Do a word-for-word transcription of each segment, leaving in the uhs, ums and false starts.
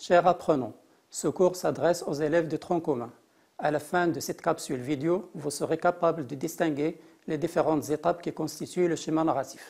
Chers apprenants, ce cours s'adresse aux élèves de tronc commun. À la fin de cette capsule vidéo, vous serez capable de distinguer les différentes étapes qui constituent le schéma narratif.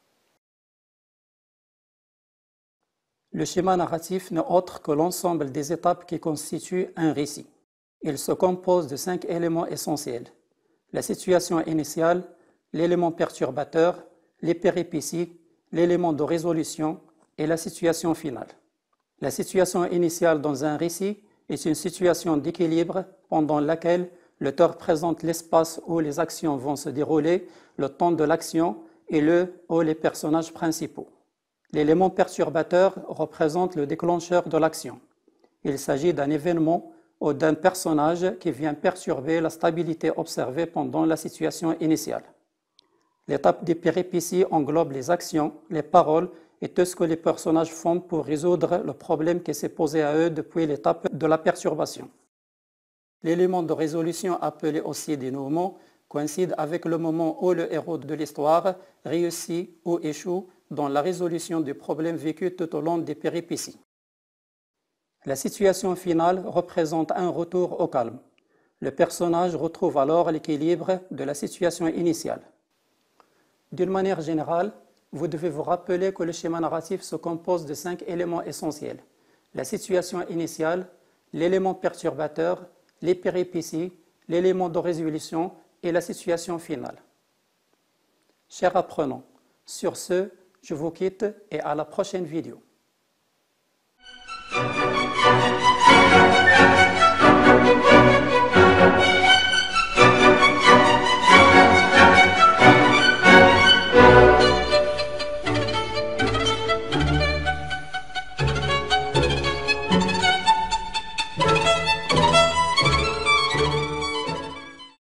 Le schéma narratif n'est autre que l'ensemble des étapes qui constituent un récit. Il se compose de cinq éléments essentiels: la situation initiale, l'élément perturbateur, les péripéties, l'élément de résolution et la situation finale. La situation initiale dans un récit est une situation d'équilibre pendant laquelle l'auteur présente l'espace où les actions vont se dérouler, le temps de l'action et le ou les personnages principaux. L'élément perturbateur représente le déclencheur de l'action. Il s'agit d'un événement ou d'un personnage qui vient perturber la stabilité observée pendant la situation initiale. L'étape des péripéties englobe les actions, les paroles et tout ce que les personnages font pour résoudre le problème qui s'est posé à eux depuis l'étape de la perturbation. L'élément de résolution, appelé aussi dénouement, coïncide avec le moment où le héros de l'histoire réussit ou échoue dans la résolution du problème vécu tout au long des péripéties. La situation finale représente un retour au calme. Le personnage retrouve alors l'équilibre de la situation initiale. D'une manière générale, vous devez vous rappeler que le schéma narratif se compose de cinq éléments essentiels: la situation initiale, l'élément perturbateur, les péripéties, l'élément de résolution et la situation finale. Chers apprenants, sur ce, je vous quitte et à la prochaine vidéo.